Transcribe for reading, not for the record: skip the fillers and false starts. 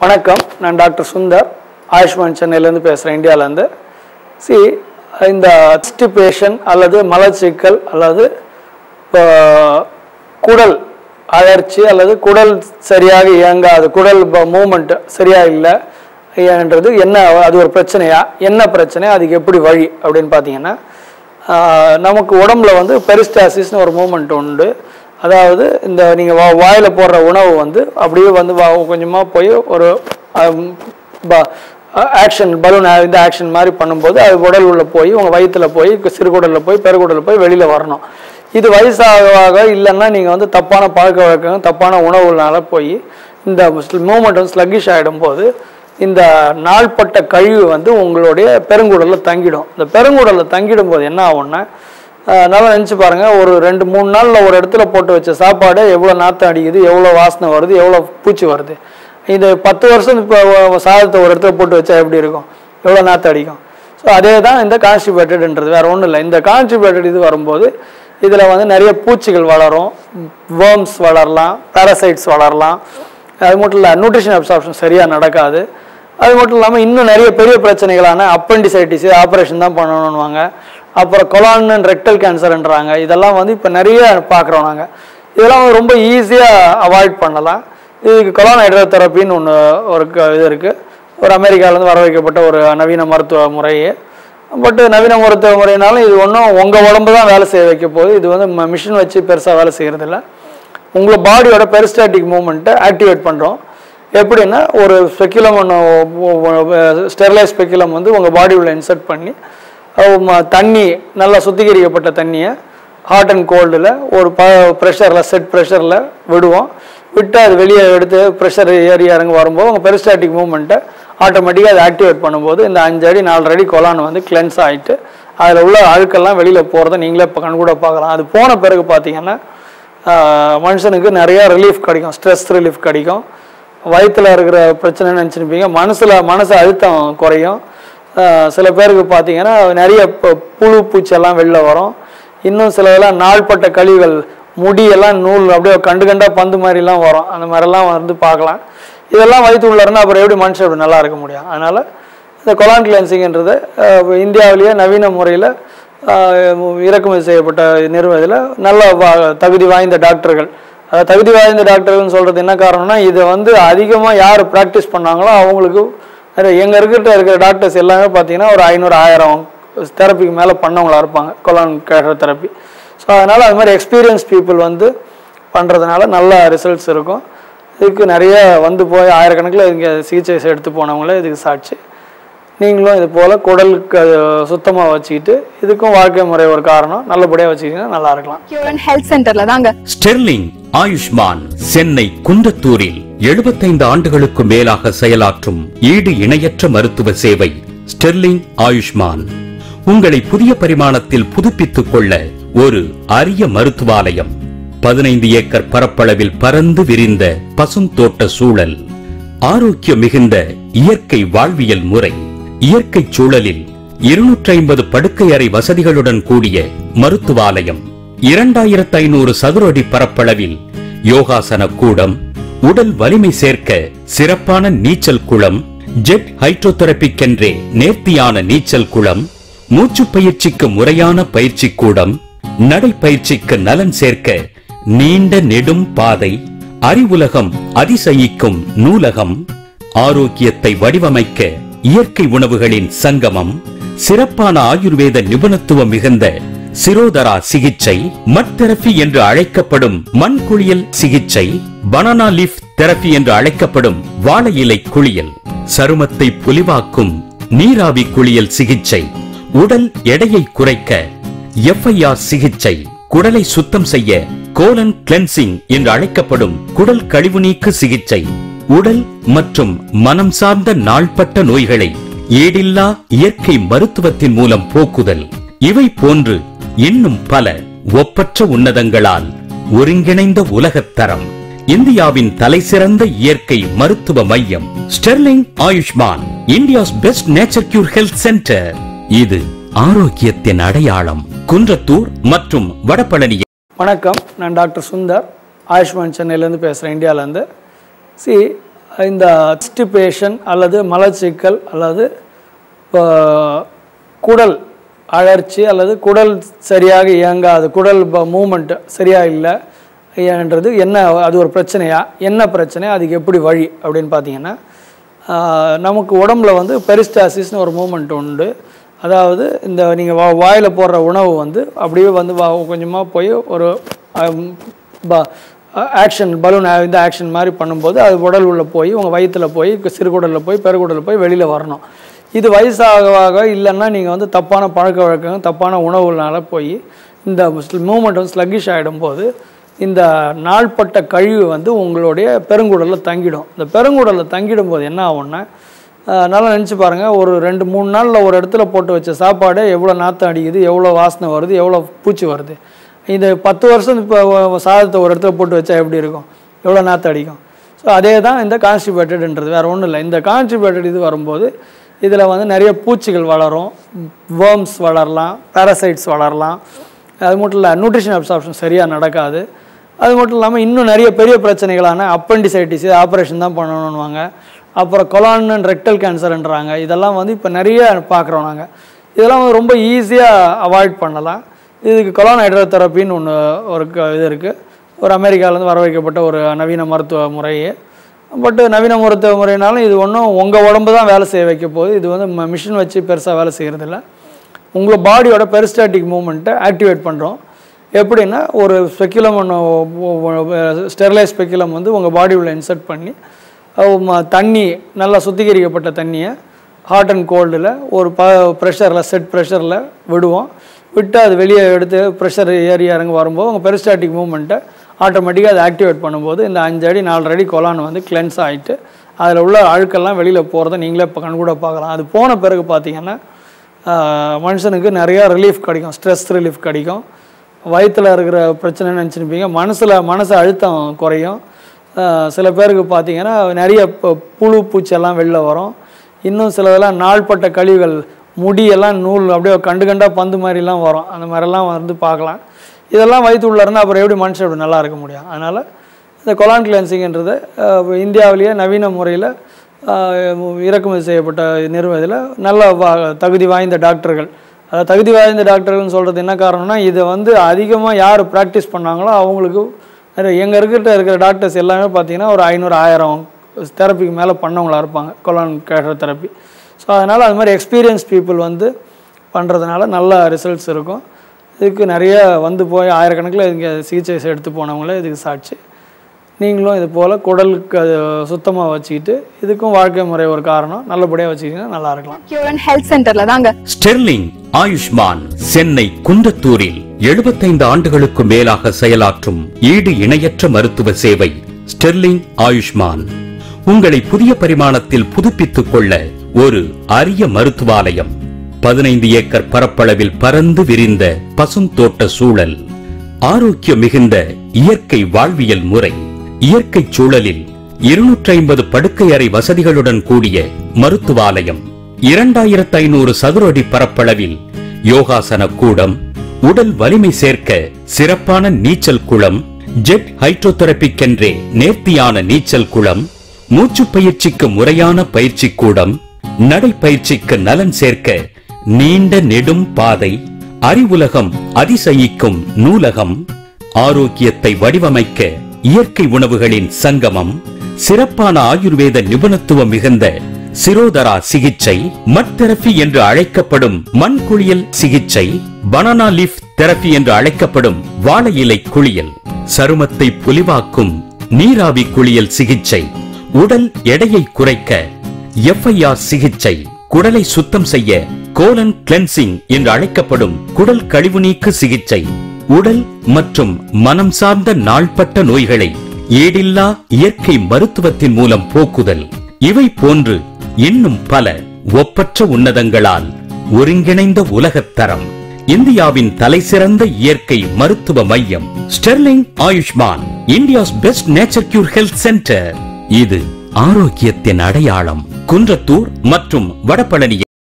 வணக்கம், நான் டாக்டர் சுந்தர், ஆயுஷ்மான் சென்னையிலேருந்து பேசுகிறேன், இந்தியாவிலேருந்து. இந்த கான்ஸ்டிபேஷன் அல்லது மலச்சிக்கல் அல்லது குடல் அழற்சி அல்லது குடல் சரியாக இயங்காது, குடல் மூமெண்ட் சரியாக இல்லை என்றது என்ன, அது ஒரு பிரச்சனையா, என்ன பிரச்சனை, அதுக்கு எப்படி வழி அப்படின்னு பார்த்தீங்கன்னா, நமக்கு உடம்புல வந்து பெரிஸ்டாசிஸ்னு ஒரு மூமெண்ட் உண்டு. அதாவது இந்த நீங்கள் வாயில் போடுற உணவு வந்து அப்படியே வந்து கொஞ்சமாக போய் ஒரு ஆக்ஷன் பலூன் இந்த ஆக்ஷன் மாதிரி பண்ணும்போது அது உடல் உள்ள போய் உங்கள் வயிற்றில் போய் சிறுகுடலில் போய் பெருகுடலில் போய் வெளியில் வரணும். இது வயசாக இல்லைன்னா நீங்கள் வந்து தப்பான பழக்க வழக்கம் தப்பான உணவுனால போய் இந்த மூமெண்ட் வந்து ஸ்லக்கிஷ் ஆகிடும் போது இந்த நாள்பட்ட கழிவு வந்து உங்களுடைய பெருங்குடலில் தங்கிடும். இந்த பெருங்குடலில் தங்கிடும் போது என்ன ஆகும்னா, நல்லா நினச்சி பாருங்கள், ஒரு 2-3 நாளில் ஒரு இடத்துல போட்டு வச்ச சாப்பாடு எவ்வளோ நாற்றம் அடிக்குது, எவ்வளோ வாசனை வருது, எவ்வளோ பூச்சி வருது. இது 10 வருஷம் இப்போ சாதத்தை ஒரு இடத்துல போட்டு வச்சா எப்படி இருக்கும், எவ்வளோ நாற்றம் அடிக்கும். ஸோ அதே தான் இந்த கான்ஸ்டிபேட்டட்ன்றது, வேறு ஒன்றும் இல்லை. இந்த கான்ஸ்டிபேட்டட் இது வரும்போது இதில் வந்து நிறைய பூச்சிகள் வளரும், வேர்ம்ஸ் வளரலாம், பேரசைட்ஸ் வளரலாம். அது மட்டும் இல்லை, நியூட்ரிஷன் அப்சார்ப்ஷன் சரியாக நடக்காது. அது மட்டும் இல்லாமல் இன்னும் நிறைய பெரிய பிரச்சனைகளான அப்பெண்டிசைட்டிஸ் ஆப்ரேஷன் தான் பண்ணணுன்னுவாங்க. அப்புறம் கொலான் அண்ட் ரெக்டல் கேன்சர்ன்றாங்க. இதெல்லாம் வந்து இப்போ நிறைய பார்க்குறோம் நாங்கள். இதெல்லாம் ரொம்ப ஈஸியாக அவாய்ட் பண்ணலாம். இதுக்கு கொலான் ஹைட்ரோதெரப்பின்னு ஒன்று இது இருக்குது, ஒரு அமெரிக்காவிலேருந்து வர வைக்கப்பட்ட ஒரு நவீன மருத்துவ முறையே. பட் நவீன மருத்துவ முறையினாலும் இது ஒன்றும் உங்கள் உடம்பு தான் வேலை செய்ய வைக்க போகுது. இது வந்து மிஷின் வச்சு பெருசாக வேலை செய்கிறதில்ல. உங்களை பாடியோட பெரிஸ்டாட்டிக் மூவ்மெண்ட்டை ஆக்டிவேட் பண்ணுறோம். எப்படின்னா, ஒரு ஸ்பெக்குலம் ஒன்று ஸ்டெர்லைஸ் ஸ்பெக்குலம் வந்து உங்கள் பாடி உள்ள இன்சர்ட் பண்ணி தண்ணி நல்லா சுத்திகரிக்கப்பட்ட தண்ணியை ஹாட் அண்ட் கோல்டில் ஒரு ப்ரெஷரில் செட் ப்ரெஷரில் விடுவோம். விட்டு அது வெளியே எடுத்து ப்ரெஷர் ஏறி இறங்க வரும்போது உங்கள் பெரிஸ்டாட்டிக் மூவ்மெண்ட்டை ஆட்டோமேட்டிக்காக அதை ஆக்டிவேட் பண்ணும்போது இந்த 5 அடி 4 அடி கொலான் வந்து கிளென்ஸ் ஆகிட்டு அதில் உள்ள அழுக்கெல்லாம் வெளியில் போகிறத நீங்களே இப்போ கண்கூட பார்க்கலாம். அது போன பிறகு பார்த்தீங்கன்னா மனுஷனுக்கு நிறையா ரிலீஃப் கிடைக்கும், ஸ்ட்ரெஸ் ரிலீஃப் கிடைக்கும். வயிற்றில் இருக்கிற பிரச்சனைன்னு நினச்சிருப்பீங்க, மனசு அழுத்தம் குறையும். சில பேருக்கு பார்த்தீங்கன்னா நிறைய புழு பூச்செல்லாம் வெளில வரும். இன்னும் சிலதெல்லாம் நாள்பட்ட கழிவுகள், முடியெல்லாம் நூல் அப்படியே கண்டாக பந்து மாதிரிலாம் வரும். அந்த மாதிரிலாம் வந்து பார்க்கலாம். இதெல்லாம் வயிற்று உள்ள இருந்தால் அப்புறம் எப்படி மனுஷன் அப்படி நல்லா இருக்க முடியும். அதனால் இந்த கொலான் கிளென்சிங்கிறது இந்தியாவிலேயே நவீன முறையில் இறக்குமதி செய்யப்பட்ட நிறுவனத்தில் நல்ல தகுதி வாய்ந்த டாக்டர்கள், தகுதி வாய்ந்த டாக்டர்கள்னு சொல்கிறது என்ன காரணம்னா, இதை வந்து அதிகமாக யார் ப்ராக்டிஸ் பண்ணாங்களோ அவங்களுக்கு எங்கள் இருக்கிற டாக்டர்ஸ் எல்லாமே பார்த்தீங்கன்னா ஒரு 500-1000 தெரப்பிக்கு மேலே பண்ணவங்களாக இருப்பாங்க கொலான் தெரப்பி. ஸோ அதனால் அது மாதிரி எக்ஸ்பீரியன்ஸ் பீப்புள் வந்து பண்ணுறதுனால நல்ல ரிசல்ட்ஸ் இருக்கும். இதுக்கு நிறைய வந்து போய் ஆயிரக்கணக்கில் இங்கே சிகிச்சை எடுத்து போனவங்களே இதுக்கு சாட்சி. நீங்களும் இது போல் குடலுக்கு சுத்தமாக வச்சுக்கிட்டு, இதுக்கும் வாழ்க்கை முறை ஒரு காரணம், நல்லபடியாக வச்சுக்கிட்டீங்கன்னா நல்லா இருக்கலாம். ஹெல்த் சென்டர்ல தாங்க ஸ்டெர்லிங் ஆயுஷ்மான் சென்னை குன்றத்தூரில் 75 ஆண்டுகளுக்கு மேலாக செயலாற்றும் ஈடு இணையற்ற மருத்துவ சேவை ஸ்டெர்லிங் ஆயுஷ்மான். உங்களை புதிய பரிமாணத்தில் புதுப்பித்துக் கொள்ள ஒரு அரிய மருத்துவாலயம், 15 ஏக்கர் பரப்பளவில் பரந்து விரிந்த பசுந்தோட்ட சூழல், ஆரோக்கியம் மிகுந்த இயற்கை வாழ்வியல் முறை, இயற்கை சூழலில் 250 படுக்கை அறை வசதிகளுடன் கூடிய மருத்துவாலயம், 2500 சதுர அடி பரப்பளவில் யோகாசன கூடம், உடல் வலிமை சேர்க்க சிறப்பான நீச்சல் குளம், ஜெட் ஹைட்ரோதெரபிக்கென்றே நேர்த்தியான நீச்சல் குளம், மூச்சு பயிற்சிக்கு முறையான பயிற்சி கூடம், நடைப்பயிற்சிக்கு நலன் சேர்க்க நீண்ட நெடும் பாதை, அறிவுலகம் அதிசயிக்கும் நூலகம், ஆரோக்கியத்தை வடிவமைக்க இயற்கை உணவுகளின் சங்கமம், சிறப்பான ஆயுர்வேத நிபுணத்துவம் மிகுந்த சிரோதரா சிகிச்சை, மட் தெரபி என்று அழைக்கப்படும் மண் குளியல் சிகிச்சை, பனானா லீஃப் தெரபி என்று அழைக்கப்படும் வாழை இலை குளியல், சருமத்தை பொலிவாக்கும் நீராவி குளியல் சிகிச்சை, உடல் எடையை குறைக்க FIR சிகிச்சை, குடலை சுத்தம் செய்ய கோலன் கிளென்சிங் என்று அழைக்கப்படும் குடல் கழிவு நீக்கு சிகிச்சை, உடல் மற்றும் மனம் சார்ந்த நாள்பட்ட நோய்களை ஈடில்லா இயற்கை மருத்துவத்தின் மூலம் போக்குதல், இவை போன்று இன்னும் பல ஒப்பற்ற உன்னதங்களால் ஒருங்கிணைந்த உலகத்தரம், இந்தியாவின் தலைசிறந்த இயற்கை மருத்துவ மையம் Sterling Ayushman, India's best nature cure health centre. இது ஆரோக்கியத்தின் அடையாளம். குன்றத்தூர் மற்றும் வடபழனி. வணக்கம், நான் டாக்டர் சுந்தர், ஆயுஷ்மான் சென்னையிலேருந்து பேசுகிறேன், இந்தியாவிலேருந்து. இந்த கான்ஸ்டிபேஷன் அல்லது மலச்சிக்கல் அல்லது குடல் அழற்சி அல்லது குடல் சரியாக இயங்காது, குடல் மூமெண்ட் சரியாக இல்லை என்றது என்ன, அது ஒரு பிரச்சனையா, என்ன பிரச்சனை, அதுக்கு எப்படி வழி அப்படின்னு பார்த்தீங்கன்னா, நமக்கு உடம்புல வந்து பெரிஸ்டாசிஸ்னு ஒரு மூமெண்ட் உண்டு. அதாவது இந்த நீங்கள் வாயில் போடுற உணவு வந்து அப்படியே வந்து கொஞ்சமாக போய் ஒரு ஆக்ஷன் பலூன் இந்த ஆக்ஷன் மாதிரி பண்ணும்போது அது உடல் உள்ள போய் உங்கள் வயிற்றில் போய் சிறுகுடலில் போய் பெருகுடலில் போய் வெளியில் வரணும். இது வயசாக இல்லைன்னா நீங்கள் வந்து தப்பான பழக்க வழக்கங்கள் தப்பான உணவுனால போய் இந்த மூமெண்ட் வந்து ஸ்லக்கிஷ் ஆகிடும்போது இந்த நாள்பட்ட கழிவு வந்து உங்களுடைய பெருங்குடலில் தங்கிடும். இந்த பெருங்குடலில் தங்கிடும்போது என்ன ஆகும்னா, நல்லா நினச்சி பாருங்கள், ஒரு 2-3 நாளில் ஒரு இடத்துல போட்டு வச்ச சாப்பாடு எவ்வளோ நாற்றம் அடிக்குது, எவ்வளோ வாசனை வருது, எவ்வளோ பூச்சி வருது. இந்த 10 வருஷம் இப்போ சாதத்தை ஒரு இடத்துல போட்டு வச்சா எப்படி இருக்கும், எவ்வளோ நாற்றம் அடிக்கும். ஸோ அதே தான் இந்த கான்ஸ்டிபேட்டட்ன்றது, வேறு ஒன்றும் இல்லை. இந்த கான்ஸ்டிபேட்டட் இது வரும்போது இதில் வந்து நிறைய பூச்சிகள் வளரும், வேர்ம்ஸ் வளரலாம், பேரசைட்ஸ் வளரலாம். அது மட்டும் இல்லை, நியூட்ரிஷன் அப்சார்ப்ஷன் சரியாக நடக்காது. அது மட்டும் இல்லாமல் இன்னும் நிறைய பெரிய பிரச்சனைகளான அப்பெண்டிசைட்டிஸ் ஆப்ரேஷன் தான் பண்ணணுன்னுவாங்க. அப்புறம் கொலான் அண்ட் ரெக்டல் கேன்சர்ன்றாங்க. இதெல்லாம் வந்து இப்போ நிறைய பார்க்குறோம் நாங்கள். இதெல்லாம் வந்து ரொம்ப ஈஸியாக அவாய்ட் பண்ணலாம். இதுக்கு கொலான் ஹைட்ரோதெரப்பின்னு ஒன்று ஒரு இது இருக்குது. ஒரு அமெரிக்காவிலேருந்து வர வைக்கப்பட்ட ஒரு நவீன மருத்துவ முறையே. பட் நவீன மருத்துவ முறைனாலும் இது ஒன்றும் உங்கள் உடம்பு தான் வேலை செய்ய வைக்க போகுது. இது வந்து மிஷின் வச்சு பெருசாக வேலை செய்கிறதில்ல. உங்களை பாடியோட பெரிஸ்டாட்டிக் மூமெண்ட்டை ஆக்டிவேட் பண்ணுறோம். எப்படின்னா, ஒரு ஸ்பெக்குலம் ஒன்று ஸ்டெர்லைஸ் ஸ்பெக்குலம் வந்து உங்கள் பாடி உள்ள இன்சர்ட் பண்ணி தண்ணி நல்லா சுத்திகரிக்கப்பட்ட தண்ணியை ஹாட் அண்ட் கோல்டில் ஒரு ப்ரெஷரில் செட் ப்ரெஷரில் விடுவோம். விட்டு அது வெளியே எடுத்து ப்ரெஷர் ஏறி இறங்க வரும்போது உங்கள் பெரிஸ்டாட்டிக் மூமெண்ட்டை ஆட்டோமேட்டிக்காக அதை ஆக்டிவேட் பண்ணும்போது இந்த 5 அடி 4 அடி கொலான் வந்து கிளென்ஸ் ஆகிட்டு அதில் உள்ள அழுக்கெல்லாம் வெளியில் போகிறத நீங்களே இப்போ கண்கூட பார்க்கலாம். அது போன பிறகு பார்த்தீங்கன்னா மனுஷனுக்கு நிறையா ரிலீஃப் கிடைக்கும், ஸ்ட்ரெஸ் ரிலீஃப் கிடைக்கும். வயிற்றில் இருக்கிற பிரச்சனைன்னு நினச்சிருப்பீங்க, மனசு அழுத்தம் குறையும். சில பேருக்கு பார்த்தீங்கன்னா நிறைய புழு பூச்செல்லாம் வெளில வரும். இன்னும் சிலதெல்லாம் நாள்பட்ட கழிவுகள், முடியெல்லாம் நூல் அப்படியே கண்டாக பந்து மாதிரிலாம் வரும். அந்த மாதிரிலாம் வந்து பார்க்கலாம். இதெல்லாம் வயிற்று உள்ள இருந்தால் அப்புறம் எப்படி மனுஷன் அப்படி நல்லா இருக்க முடியும். அதனால் இந்த கொலான் கிளென்சிங்கிறது இந்தியாவிலேயே நவீன முறையில் இறக்குமதி செய்யப்பட்ட நிறுவனத்தில் நல்ல தகுதி வாய்ந்த டாக்டர்கள், அதாவது தகுதி வாய்ந்த டாக்டர்கள்னு சொல்கிறது என்ன காரணம்னா, இதை வந்து அதிகமாக யார் ப்ராக்டிஸ் பண்ணாங்களோ அவங்களுக்கு எங்கள் இருக்கிற டாக்டர்ஸ் எல்லாமே பார்த்தீங்கன்னா ஒரு 500-1000 தெரப்பிக்கு மேலே பண்ணவங்களாக இருப்பாங்க கொலான் தெரப்பி. ஸோ அதனால் அது மாதிரி எக்ஸ்பீரியன்ஸ் பீப்புள் வந்து பண்ணுறதுனால நல்ல ரிசல்ட்ஸ் இருக்கும். இதுக்கு நிறைய வந்து போய் ஆயிரக்கணக்கில் இங்கே சிகிச்சை எடுத்து போனவங்களே இதுக்கு சாட்சி. நீங்களும் இது போல் குடலுக்கு அது சுத்தமாக வச்சுக்கிட்டு, இதுக்கும் வாழ்க்கை முறை ஒரு காரணம், நல்லபடியாக வச்சுக்கிட்டீங்கன்னா நல்லா இருக்கலாம். கியூர் ஹெல்த் சென்டர்ல தாங்க. ஸ்டெர்லிங் ஆயுஷ்மான் சென்னை குன்றத்தூரில் 75 ஆண்டுகளுக்கு மேலாக செயலாற்றும் ஈடு இணையற்ற மருத்துவ சேவை ஸ்டெர்லிங் ஆயுஷ்மான். உங்களை புதிய பரிமாணத்தில் புதுப்பித்துக் கொள்ள ஒரு அரிய மருத்துவாலயம், 15 ஏக்கர் பரப்பளவில் பரந்து விரிந்த பசுந்தோட்ட சூழல், ஆரோக்கியம் மிகுந்த இயற்கை வாழ்வியல் முறை, இயற்கை சூழலில் 250 படுக்கை அறை வசதிகளுடன் கூடிய மருத்துவாலயம், 2500 சதுர அடி பரப்பளவில் யோகாசன கூடம், உடல் வலிமை சேர்க்க சிறப்பான நீச்சல் குளம், ஜெட் ஹைட்ரோதெரபிக்கென்றே நேர்த்தியான நீச்சல் குளம், மூச்சு பயிற்சிக்கு முறையான பயிற்சி கூடம், நடைப்பயிற்சிக்கு நலன் சேர்க்க நீண்ட நெடும் பாதை, அறிவுலகம் அதிசயிக்கும் நூலகம், ஆரோக்கியத்தை வடிவமைக்க இயற்கை உணவுகளின் சங்கமம், சிறப்பான ஆயுர்வேத நிபுணத்துவம் மிகுந்த சிரோதரா சிகிச்சை, மட் தெரபி என்று அழைக்கப்படும் மண் குளியல் சிகிச்சை, பனானா லீஃப் தெரபி என்று அழைக்கப்படும் வாழை இலை குளியல், சருமத்தை பொலிவாக்கும் நீராவி குளியல் சிகிச்சை, உடல் எடையை குறைக்க FIR சிகிச்சை, குடலை சுத்தம் செய்ய கோலன் கிளென்சிங் என்று அழைக்கப்படும் குடல் கழிவு நீக்கு சிகிச்சை, உடல் மற்றும் மனம் சார்ந்த நாள்பட்ட நோய்களை ஈடில்லா இயற்கை மருத்துவத்தின் மூலம் போக்குதல், இவை போன்று இன்னும் பல ஒப்பற்ற உன்னதங்களால் ஒருங்கிணைந்த உலகத்தரம், இந்தியாவின் தலைசிறந்த இயற்கை மருத்துவ மையம் Sterling Ayushman, India's best nature cure health centre. இது ஆரோக்கியத்தின் அடையாளம். குன்றத்தூர் மற்றும் வடபழனி